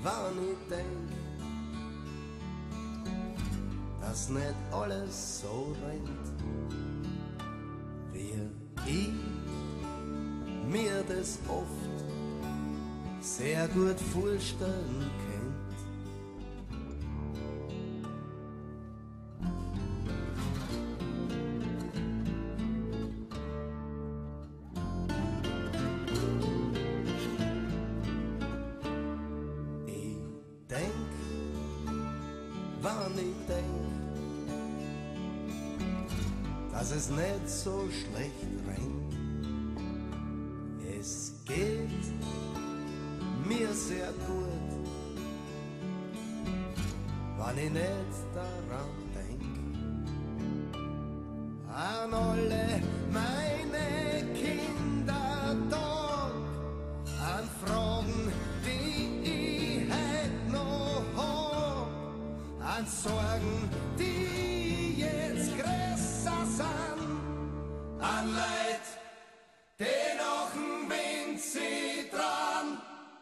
wann ich denk, dass nicht alles so rennt, wie ich mir das oft sehr gut vorstellen könnt. Ich denk, wann ich denk, dass es nicht so schlecht rennt. Es geht mir sehr gut, wann ich nicht daran denk, an alle meine Kindertag, an Fragen, die ich heut noch hab, an Sorgen, die jetzt größer sind, an Leid, die noch ein Wind sie dran.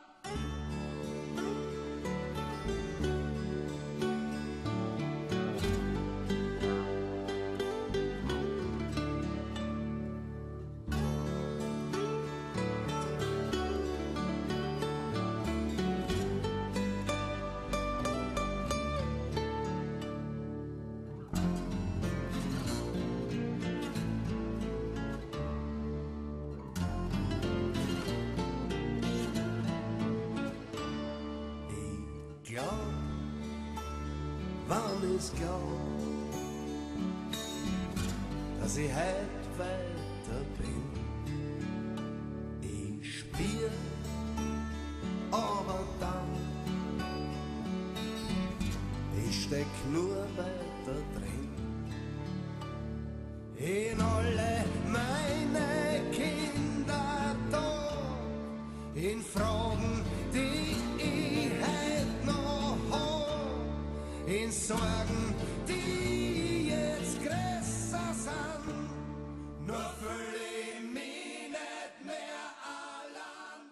Wann ich glaub, dass ich heut weiter bin. Ich spiel, aber dann, ich steck nur weiter drin. In alle meine Kinder da, in Fragen, die ich heut noch hab, in Sorgen, die jetzt größer sind, nur fühl ich mich nicht mehr allein.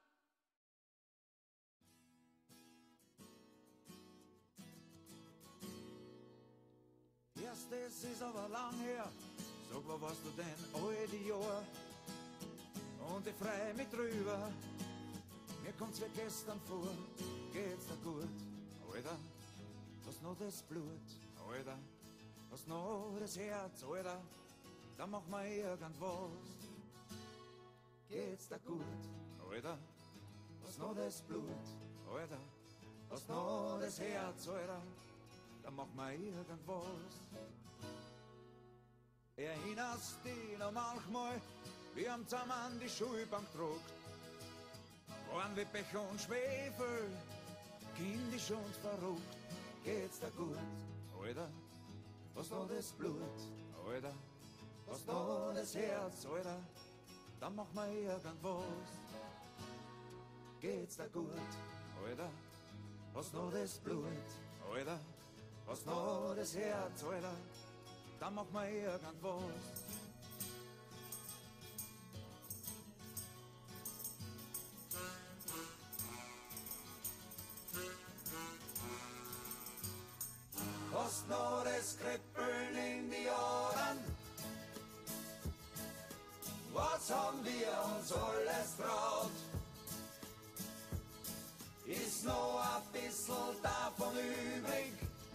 Erst das ist aber lang her, sag mal, was du denn all die Jahr, und ich freu mich drüber, mir kommt's wie gestern vor, geht's dir gut, Alter? Hast noch das Blut, Alter, hast noch das Herz, Alter, dann mach mal irgendwas. Geht's dir gut, Alter, hast noch das Blut, Alter, hast noch das Herz, Alter, dann mach mal irgendwas. Erinnerst dich noch manchmal, wir haben zusammen an die Schulbank gedruckt, waren wie Pech und Schwefel, kindisch und verrückt. Geht's dir gut, Alter, hast noch das Blut, Alter, hast noch das Herz, Alter, dann mach mal irgendwas. Geht's dir gut, Alter, hast noch das Blut, Alter, hast noch das Herz, Alter, dann mach mal irgendwas. Hast noch das Kribbeln in die Ohren? Was haben wir uns alles traut? Ist noch ein bisschen davon übrig?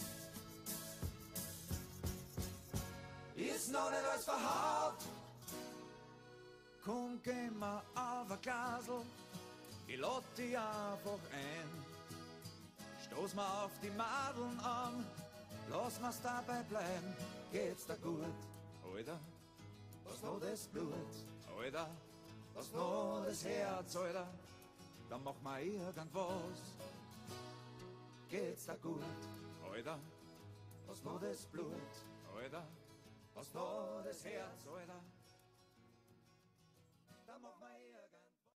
Ist noch nicht alles verhaut? Komm, geh mal auf ein Glasl, ich lad dich einfach ein. Stoß mal auf die Madeln an, lass mal's dabei bleiben. Geht's dir gut, Alter, hast noch das Blut, Alter, hast noch das Herz, Alter, dann mach mal irgendwas. Geht's dir gut, Alter, hast noch das Blut, Alter, hast noch das Herz, Alter, dann mach mal irgendwas.